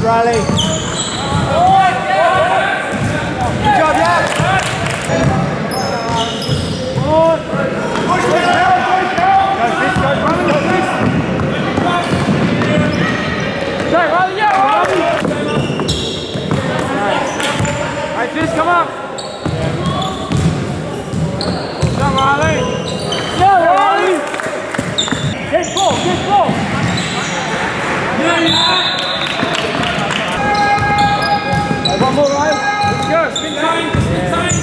Riley. Good job, yeah. Push it out. Go this, go Riley, go this. Go Riley, yeah, Riley. Right, this, come up. Go Riley. Yeah, Riley. Get ball, get ball. Yeah, yeah. One more, right? Let's go. Spin time. Spin time.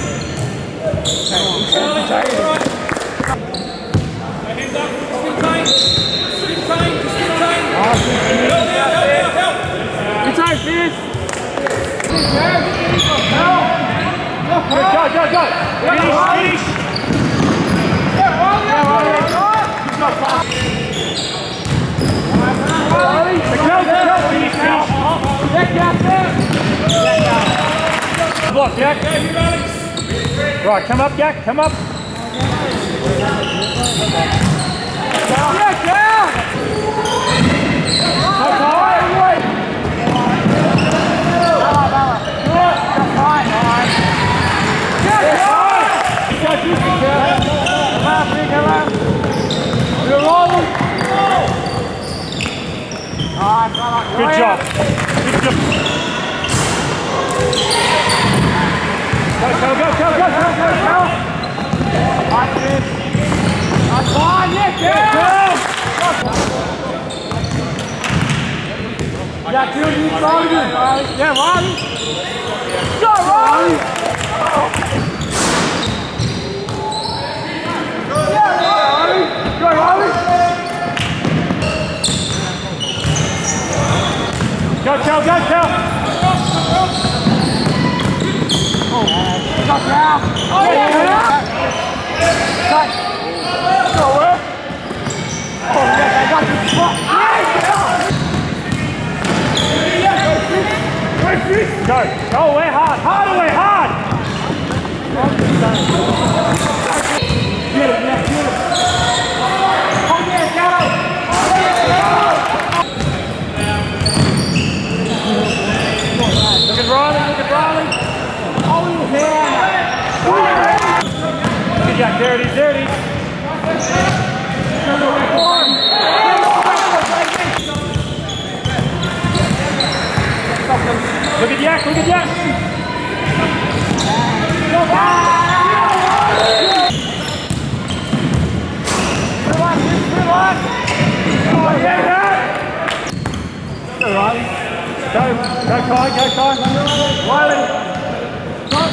Spin time. Hands up. Spin time. Spin time. Spin time. Help. Spin time, finish. Go. Finish. Yeah, Block, Jack. Right, come up, Jack, come up. Yeah, down! Good job. Go. That's fine, yeah. Yeah, dude, you throwing it, Riley. Yeah, Riley. Go, Riley. Yeah, Riley. Go, Riley. Go, Cal. Oh, stop now. Oh, yeah. Cut. Go, work. Oh, yes, I got this spot. Go, way hard. Harder, way hard. Get it. Oh, yeah, go. Look at Riley. Oh, yeah. Good Jack, there it is. Look at Jack. Oh, yeah. Go, Riley. Go, Kai. Riley. Go.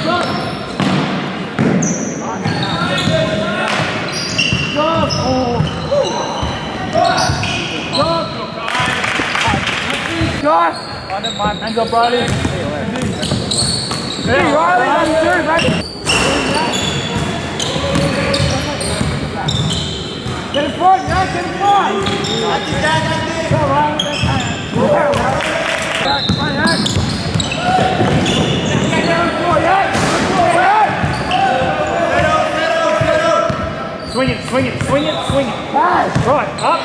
I don't mind. Hands up, Riley. Hey, Riley, that's good, man. Get in front, yeah, get in front. Go, Riley. Back. Swing it. Pass. Right, up.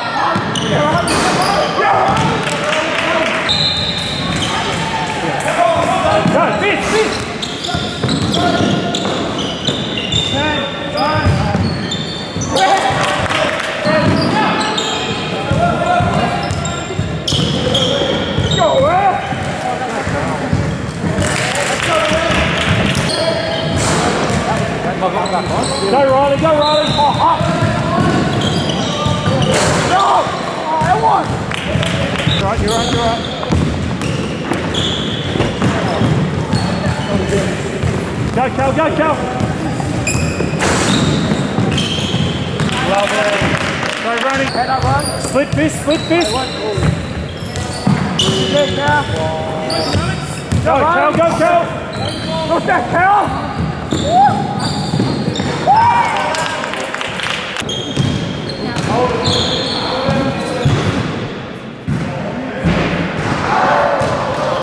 Go, fish. Go, Will. Go, Riley. Oh, up. No! Oh, I won! You're right. Go, Cal. Love it. Go, running. Head up, run. Split fist. Good now. Go, Cal. Look that, Cal!